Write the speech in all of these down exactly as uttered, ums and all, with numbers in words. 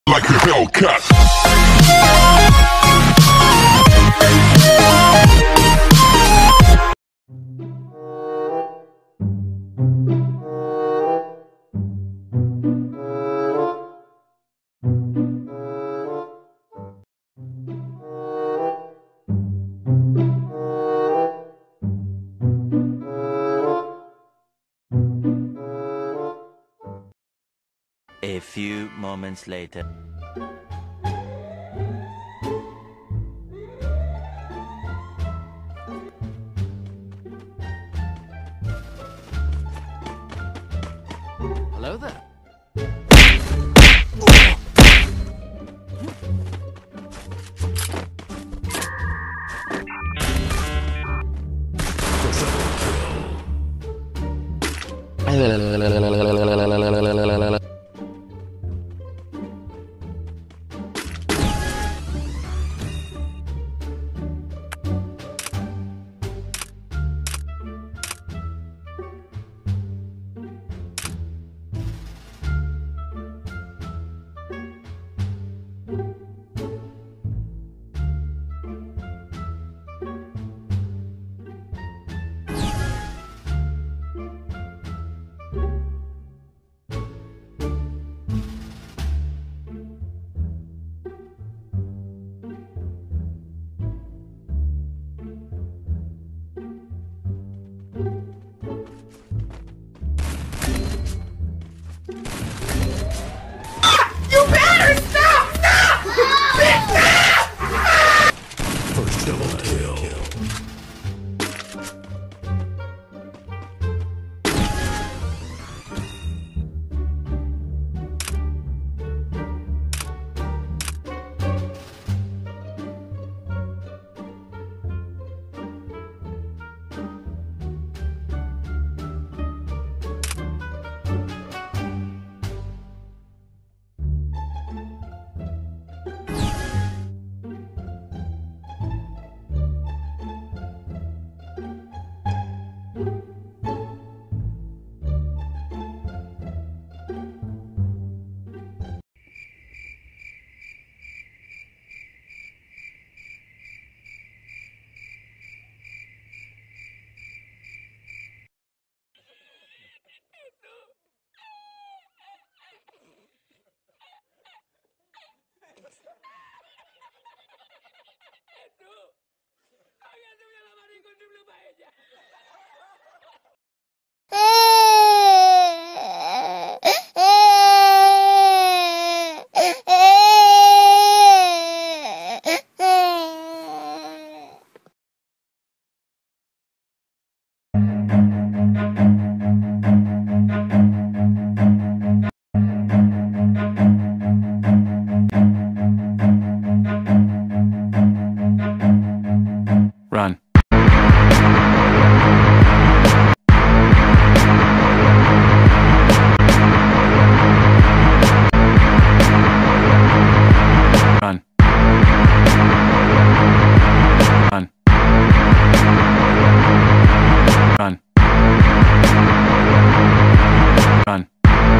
like a Hellcat. A few moments later. Hello there. Run. Run. Run. Run. Run.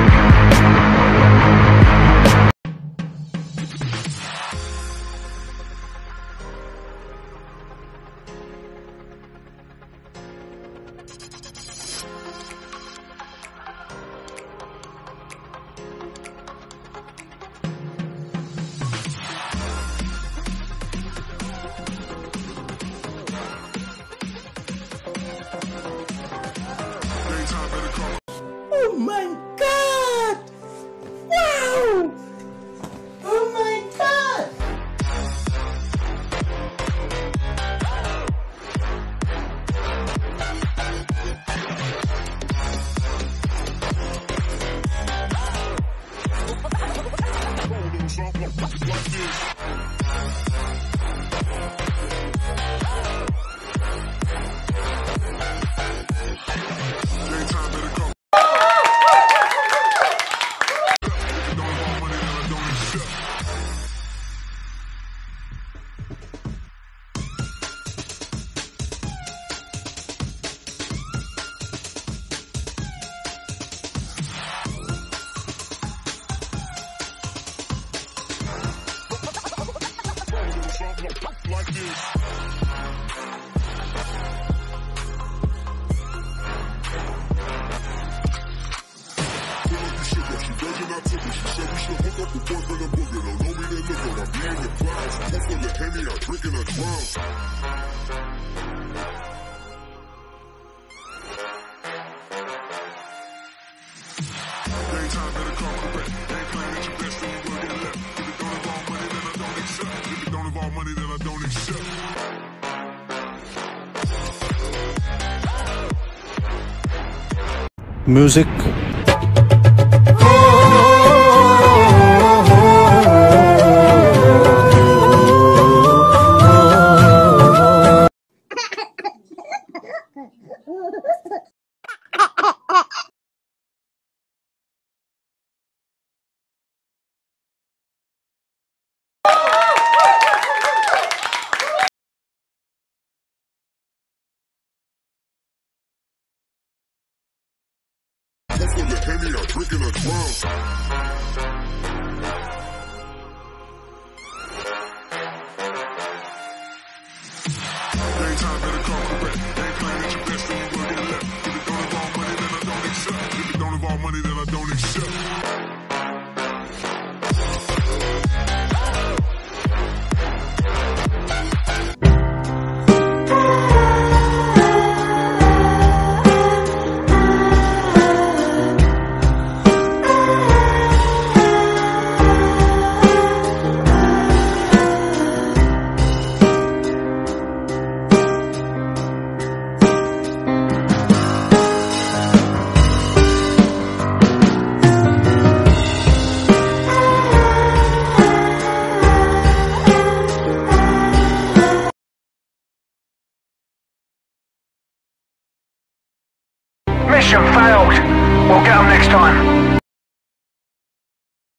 Oh my god! Wow! Oh my god! something like this. She virgin, I took her. She said we should hook up the boyfriend and booger. Don't know me, then look her. I be in the clouds. Puff full of Henny, I drink and I drown. Daytime better come with the back. Ain't playing at your best, then you will get left. If it don't involve money, then I don't accept. If it don't involve money, then I don't accept. Music. Full of Henny, I drink and I drown. Daytime better come with the back. Ain't playing at your best, then you will get left. If it don't involve money, then I don't accept. If it don't involve money, then I don't accept. Mission failed. We'll get them next time.